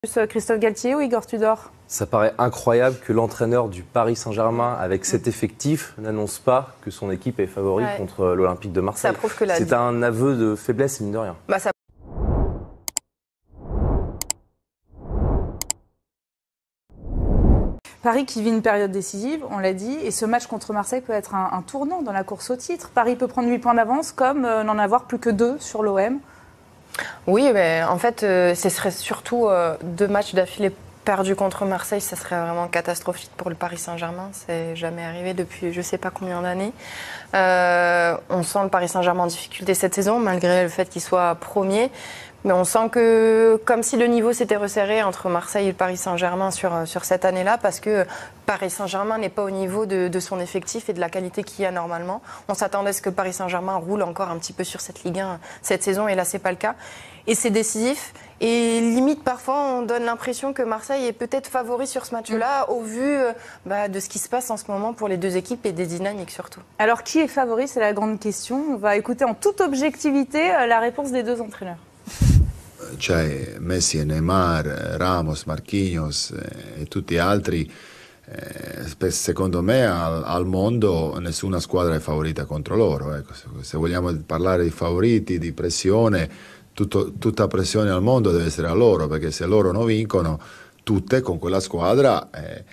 Christophe Galtier ou Igor Tudor? Ça paraît incroyable que l'entraîneur du Paris Saint-Germain, avec cet effectif, n'annonce pas que son équipe est favori contre l'Olympique de Marseille. C'est un aveu de faiblesse, mine de rien. Paris qui vit une période décisive, on l'a dit, et ce match contre Marseille peut être un tournant dans la course au titre. Paris peut prendre 8 points d'avance comme n'en avoir plus que 2 sur l'OM. Oui, mais en fait, ce serait surtout 2 matchs d'affilée perdus contre Marseille. Ça serait vraiment catastrophique pour le Paris Saint-Germain. C'est jamais arrivé depuis je ne sais pas combien d'années. On sent le Paris Saint-Germain en difficulté cette saison, malgré le fait qu'il soit premier. Mais on sent que comme si le niveau s'était resserré entre Marseille et le Paris Saint-Germain sur cette année-là, parce que Paris Saint-Germain n'est pas au niveau de son effectif et de la qualité qu'il y a normalement. On s'attendait à ce que le Paris Saint-Germain roule encore un petit peu sur cette Ligue 1 cette saison, et là c'est pas le cas. Et c'est décisif. Et limite, parfois, on donne l'impression que Marseille est peut-être favori sur ce match-là, au vu de ce qui se passe en ce moment pour les deux équipes et des dynamiques surtout. Alors, qui est favori? C'est la grande question. On va écouter en toute objectivité la réponse des deux entraîneurs. C'è Messi e Neymar, Ramos, Marquinhos e tutti altri. Secondo me al mondo nessuna squadra è favorita contro loro. Ecco, se vogliamo parlare di favoriti, di pressione, tutta pressione al mondo deve essere a loro, perché se loro non vincono tutte con quella squadra,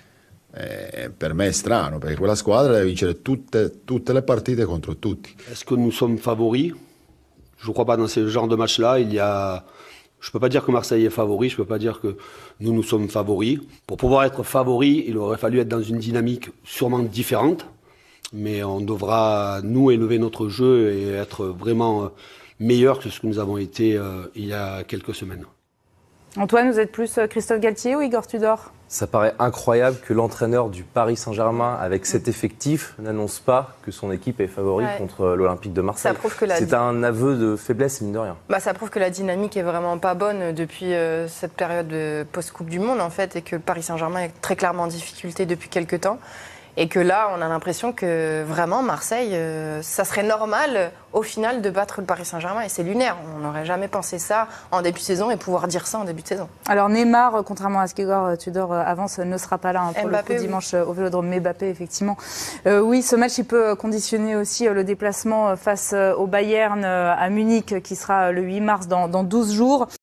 per me è strano, perché quella squadra deve vincere tutte le partite contro tutti. Est-ce que nous sommes favoris? Je ne crois pas. Dans ce genre de match-là, je ne peux pas dire que Marseille est favori, je ne peux pas dire que nous sommes favoris. Pour pouvoir être favori, il aurait fallu être dans une dynamique sûrement différente, mais on devra, nous, élever notre jeu et être vraiment meilleur que ce que nous avons été il y a quelques semaines. Antoine, vous êtes plus Christophe Galtier ou Igor Tudor? Ça paraît incroyable que l'entraîneur du Paris Saint-Germain, avec cet effectif, n'annonce pas que son équipe est favori contre l'Olympique de Marseille. C'est un aveu de faiblesse, mine de rien. Ça prouve que la dynamique est vraiment pas bonne depuis cette période de post-Coupe du Monde, en fait, et que le Paris Saint-Germain est très clairement en difficulté depuis quelques temps. Et que là, on a l'impression que vraiment Marseille, ça serait normal au final de battre le Paris Saint-Germain. Et c'est lunaire. On n'aurait jamais pensé ça en début de saison et pouvoir dire ça en début de saison. Alors Neymar, contrairement à ce qu'Igor Tudor avance, ne sera pas là pour le coup dimanche au Vélodrome. Mbappé, effectivement. Oui, ce match, il peut conditionner aussi le déplacement face au Bayern à Munich, qui sera le 8 mars dans 12 jours.